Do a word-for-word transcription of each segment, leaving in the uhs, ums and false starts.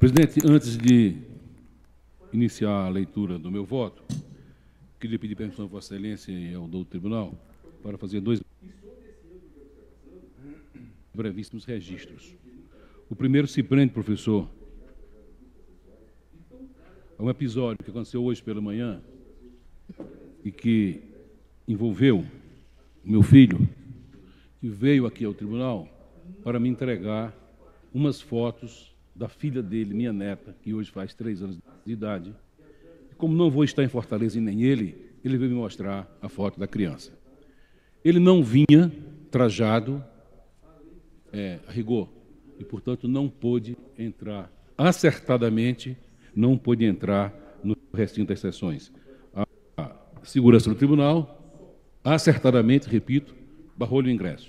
Presidente, antes de iniciar a leitura do meu voto, queria pedir permissão a Vossa Excelência e ao doutor Tribunal para fazer dois brevíssimos registros. O primeiro se prende, professor, a um episódio que aconteceu hoje pela manhã e que envolveu o meu filho, que veio aqui ao tribunal para me entregar umas fotos da filha dele, minha neta, que hoje faz três anos de idade. E como não vou estar em Fortaleza e nem ele, ele veio me mostrar a foto da criança. Ele não vinha trajado é, a rigor e, portanto, não pôde entrar, acertadamente, não pôde entrar no recinto das sessões. A segurança do tribunal, acertadamente, repito, barrou-lhe o ingresso.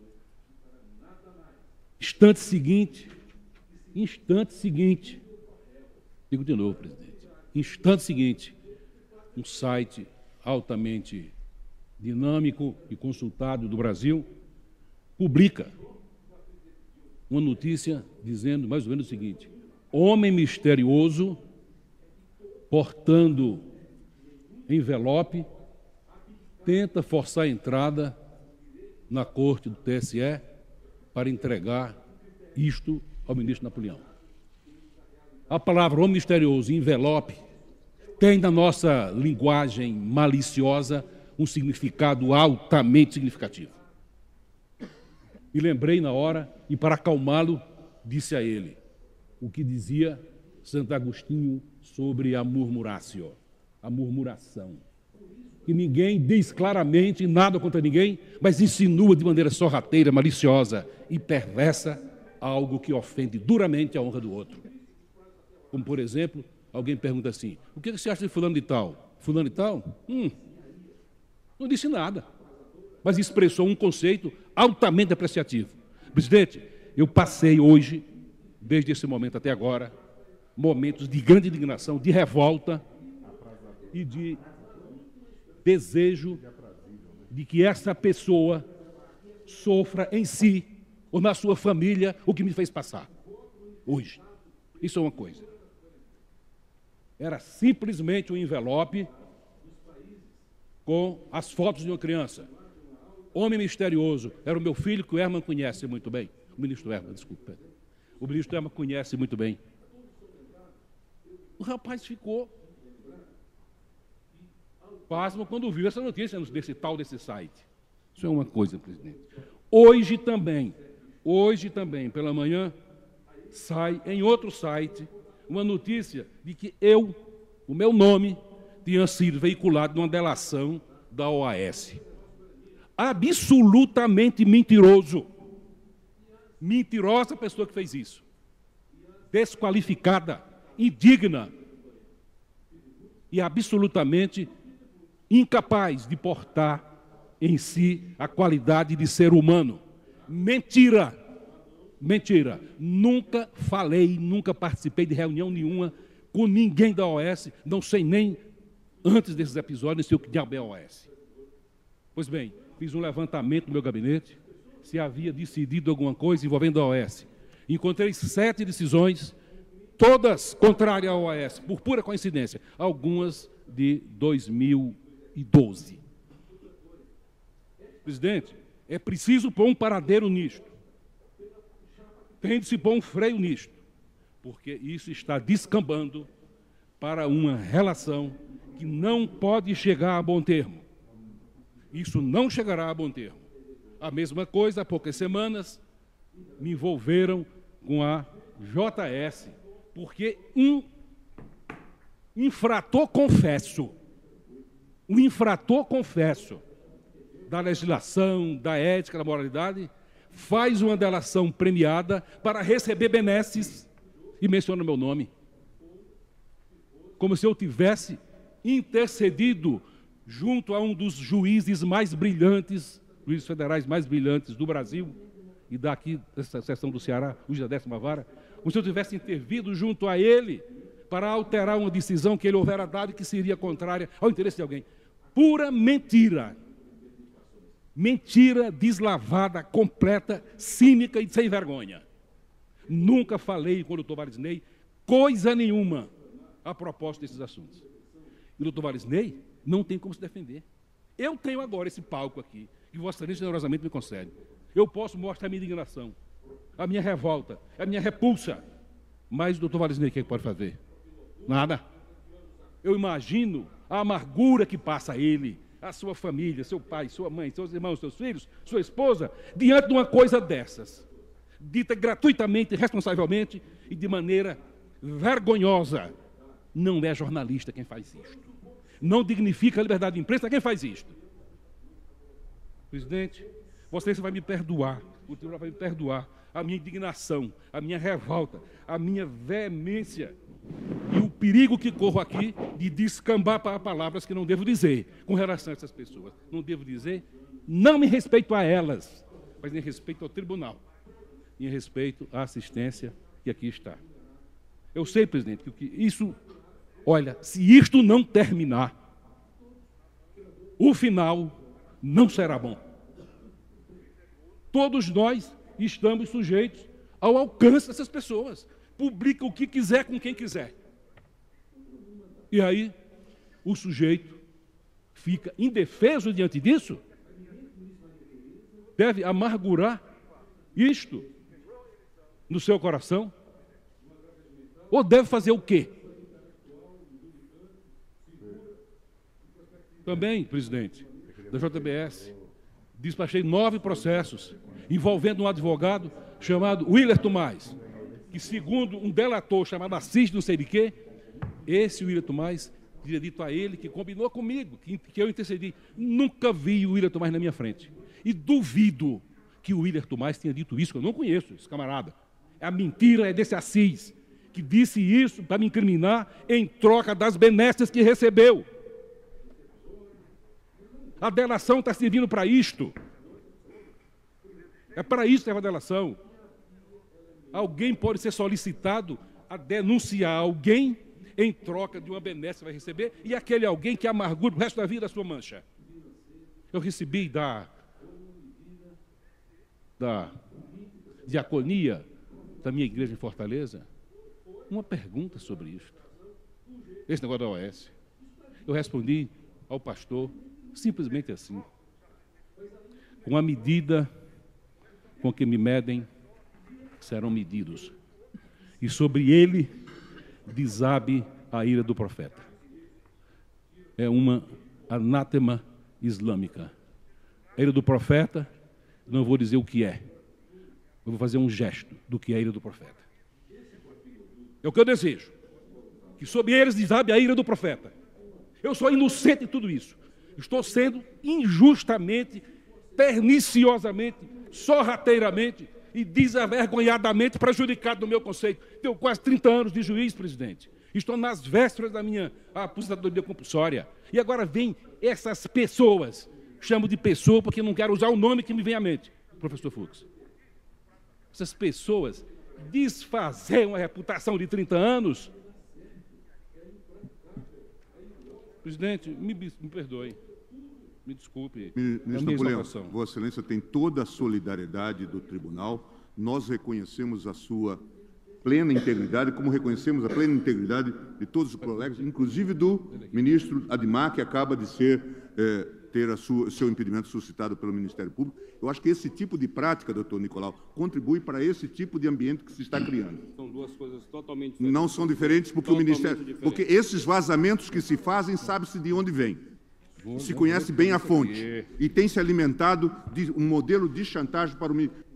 Instante seguinte, instante seguinte, digo de novo, presidente, instante seguinte, um site altamente dinâmico e consultado do Brasil publica uma notícia dizendo mais ou menos o seguinte: homem misterioso portando envelope tenta forçar a entrada na corte do T S E para entregar isto ao ministro Napoleão. A palavra homem misterioso e envelope tem na nossa linguagem maliciosa um significado altamente significativo. E lembrei na hora, e para acalmá-lo, disse a ele o que dizia Santo Agostinho sobre a murmuratio, a murmuração. Que ninguém diz claramente nada contra ninguém, mas insinua de maneira sorrateira, maliciosa e perversa algo que ofende duramente a honra do outro. Como, por exemplo, alguém pergunta assim: o que você acha de fulano de tal? Fulano de tal? Hum, não disse nada, mas expressou um conceito altamente apreciativo. Presidente, eu passei hoje, desde esse momento até agora, momentos de grande indignação, de revolta e de desejo de que essa pessoa sofra em si ou na sua família o que me fez passar hoje. Isso é uma coisa. Era simplesmente um envelope com as fotos de uma criança. Homem misterioso. Era o meu filho, que o Herman conhece muito bem. O ministro Herman, desculpa. O ministro Herman conhece muito bem. O rapaz ficou pasmo quando viu essa notícia desse tal desse site. Isso é uma coisa, presidente. Hoje também, hoje também, pela manhã, sai em outro site uma notícia de que eu, o meu nome, tinha sido veiculado numa delação da O A S. Absolutamente mentiroso. Mentirosa a pessoa que fez isso. Desqualificada, indigna e absolutamente incapaz de portar em si a qualidade de ser humano. Mentira! Mentira! Nunca falei, nunca participei de reunião nenhuma com ninguém da O A S, não sei nem, antes desses episódios, nem sei o que diabo é a O A S. Pois bem, fiz um levantamento no meu gabinete, se havia decidido alguma coisa envolvendo a O A S. Encontrei sete decisões, todas contrárias à O A S, por pura coincidência, algumas de dois mil e doze. Presidente, é preciso pôr um paradeiro nisto. Tem de se pôr um freio nisto, porque isso está descambando para uma relação que não pode chegar a bom termo. Isso não chegará a bom termo. A mesma coisa, há poucas semanas, me envolveram com a J S, porque um infrator confesso, um infrator confesso da legislação, da ética, da moralidade, faz uma delação premiada para receber benesses e menciona meu nome. Como se eu tivesse intercedido junto a um dos juízes mais brilhantes, juízes federais mais brilhantes do Brasil, e daqui, dessa seção do Ceará, juiz da décima vara, como se eu tivesse intervido junto a ele para alterar uma decisão que ele houvera dado e que seria contrária ao interesse de alguém. Pura mentira. Mentira deslavada, completa, cínica e sem vergonha. Nunca falei com o doutor Marisney coisa nenhuma a propósito desses assuntos. E o doutor Valisney não tem como se defender. Eu tenho agora esse palco aqui, que Vossa Excelência generosamente me concede. Eu posso mostrar a minha indignação, a minha revolta, a minha repulsa. Mas o doutor Valisney, o que ele pode fazer? Nada. Eu imagino a amargura que passa ele, a sua família, seu pai, sua mãe, seus irmãos, seus filhos, sua esposa, diante de uma coisa dessas, dita gratuitamente, responsavelmente e de maneira vergonhosa. Não é jornalista quem faz isto. Não dignifica a liberdade de imprensa quem faz isto. Presidente, Vossa Excelência vai me perdoar, o tribunal vai me perdoar a minha indignação, a minha revolta, a minha veemência e o perigo que corro aqui de descambar para palavras que não devo dizer com relação a essas pessoas. Não devo dizer, não me respeito a elas, mas em respeito ao tribunal, em respeito à assistência que aqui está. Eu sei, presidente, que isso, olha, se isto não terminar, o final não será bom. Todos nós estamos sujeitos ao alcance dessas pessoas. Publica o que quiser com quem quiser. E aí, o sujeito fica indefeso diante disso? Deve amargurar isto no seu coração? Ou deve fazer o quê? Também, presidente, da J B S, despachei nove processos envolvendo um advogado chamado Willer Tomás, que, segundo um delator chamado Assis, não sei de quê, esse Willer Tomás teria dito a ele que combinou comigo, que, que eu intercedi. Nunca vi o Willer Tomás na minha frente. E duvido que o Willer Tomás tenha dito isso, que eu não conheço esse camarada. A mentira é desse Assis, que disse isso para me incriminar em troca das benesses que recebeu. A delação está servindo para isto. É para isso que serve a delação. Alguém pode ser solicitado a denunciar alguém em troca de uma benesse que vai receber, e aquele alguém que amargura o resto da vida a sua mancha. Eu recebi da, da diaconia da minha igreja em Fortaleza uma pergunta sobre isto. Esse negócio da O S. Eu respondi ao pastor simplesmente assim: com a medida com que me medem, serão medidos. E sobre ele desabe a ira do profeta. É uma anátema islâmica. A ira do profeta, não vou dizer o que é. Eu vou fazer um gesto do que é a ira do profeta. É o que eu desejo. Que sobre eles desabe a ira do profeta. Eu sou inocente em tudo isso. Estou sendo injustamente, perniciosamente, sorrateiramente e desavergonhadamente prejudicado no meu conceito. Tenho quase trinta anos de juiz, presidente. Estou nas vésperas da minha aposentadoria compulsória. E agora vem essas pessoas. Chamo de pessoa porque não quero usar o nome que me vem à mente, professor Fux. Essas pessoas desfazer uma reputação de trinta anos. Presidente, me, me perdoe. Me desculpe. Ministro Napoleão, Vossa Excelência tem toda a solidariedade do tribunal. Nós reconhecemos a sua plena integridade, como reconhecemos a plena integridade de todos os colegas, inclusive do ministro Admar, que acaba de ser, eh, ter a sua, seu impedimento suscitado pelo Ministério Público. Eu acho que esse tipo de prática, doutor Nicolau, contribui para esse tipo de ambiente que se está criando. São duas coisas totalmente diferentes. Não são diferentes porque totalmente o Ministério... Diferente. Porque esses vazamentos que se fazem, sabe-se de onde vêm. Se conhece bem a fonte e tem se alimentado de um modelo de chantagem para o